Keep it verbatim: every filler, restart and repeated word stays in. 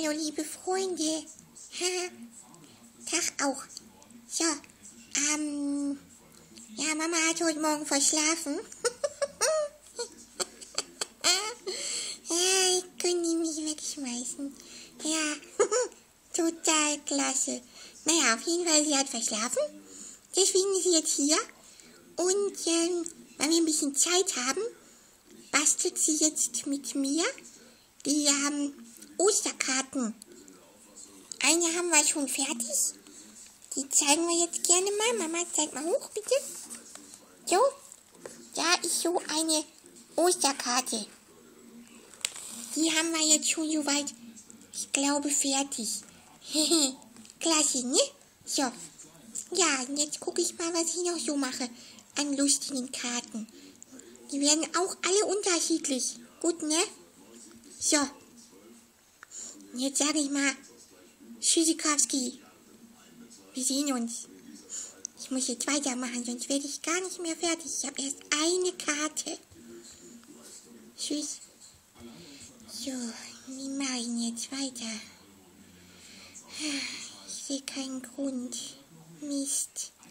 Hallo, liebe Freunde. Tag auch. So, ähm, ja, Mama hat heute Morgen verschlafen. Ja, ich könnte ihn nicht wegschmeißen. Ja, total klasse. Naja, auf jeden Fall, sie hat verschlafen. Deswegen ist sie jetzt hier. Und ähm, weil wir ein bisschen Zeit haben, bastelt sie jetzt mit mir die ähm, Osterkarten. Eine haben wir schon fertig. Die zeigen wir jetzt gerne mal. Mama, zeig mal hoch, bitte. So, da ist so eine Osterkarte. Die haben wir jetzt schon soweit, ich glaube, fertig. Klasse, ne? So. Ja, und jetzt gucke ich mal, was ich noch so mache an lustigen Karten. Die werden auch alle unterschiedlich. Gut, ne? So. Und jetzt sage ich mal, Tschüssikowski. Wir sehen uns. Ich muss jetzt weitermachen, sonst werde ich gar nicht mehr fertig. Ich habe erst eine Karte. Tschüss. So, wie mache ich denn jetzt weiter? Ich sehe keinen Grund. Mist.